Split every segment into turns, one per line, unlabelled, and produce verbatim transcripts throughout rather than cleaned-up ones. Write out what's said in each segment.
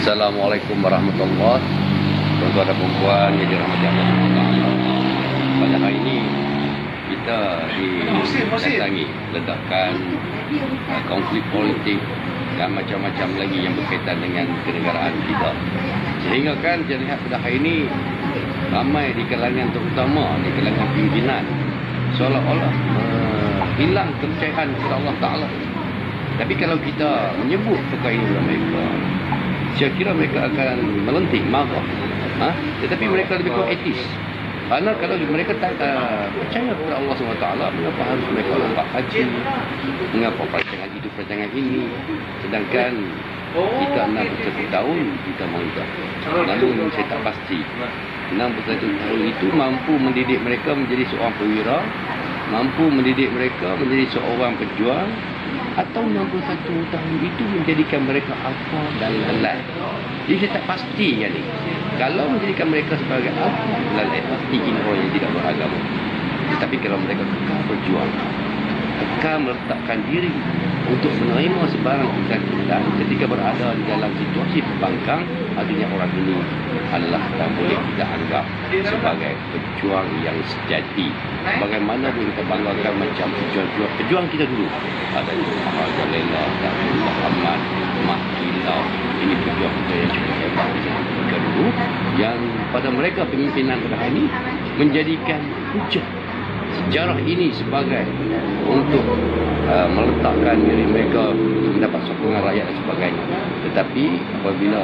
Assalamualaikum warahmatullahi wabarakatuh. Tuan-tuan dan puan yang dirahmati Allah subhanahu wa taala. Pada hari ini kita didatangi ledakan uh, konflik politik dan macam-macam lagi yang berkaitan dengan kenegaraan kita. Sehingga kan kita lihat pada hari ini ramai di kalangan terutama di kalangan pimpinan seolah-olah uh, hilang kepercayaan kepada Allah Ta'ala. Tapi kalau kita menyebut perkara ini kepada mereka, saya kira mereka akan melenting, marah. Ha? Tetapi mereka lebih kurang etis. Kerana kalau mereka tak uh, percaya kepada Allah subhanahu wa taala, mengapa harus mereka nampak haji? Mengapa perancangan itu, perancangan ini? Sedangkan kita enam puluh satu tahun kita mengubah. Namun saya tak pasti enam puluh satu tahun itu mampu mendidik mereka menjadi seorang perwira, mampu mendidik mereka menjadi seorang pejuang, atau enam puluh satu tahun itu menjadikan mereka alfa dan lalai. Jadi saya tak pasti kan ni. Kalau menjadikan mereka sebagai alfa dan lalai, pasti kini orang yang tidak beragama. Tetapi kalau mereka kekal berjuang, kekal meletakkan diri untuk menerima sebarang kesulitan ketika berada di dalam situasi pembangkang, artinya orang ini adalah tak boleh kita anggap sebagai pejuang yang sejati. Bagaimana pun kita banggakan macam pejuang-pejuang pejuang kita dulu, ada Marajalela, Datuk Muhammad, Mak Kilau. Ini pejuang kita yang cukup hebat kita dulu, yang pada mereka pemimpinan pada hari ini menjadikan hujah sejarah ini sebagai untuk uh, meletakkan diri mereka untuk mendapat sokongan rakyat dan sebagainya. Tetapi apabila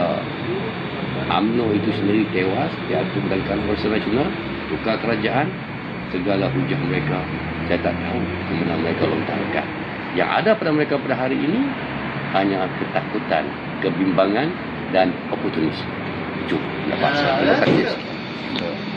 U M N O itu sendiri tewas, diatur dalam kanun nasional, tukar kerajaan, segala hujah mereka saya tak tahu ke mana mereka lontarkan. Yang ada pada mereka pada hari ini hanya ketakutan, kebimbangan dan oportunis. Cukup dapat saya. Terima kasih.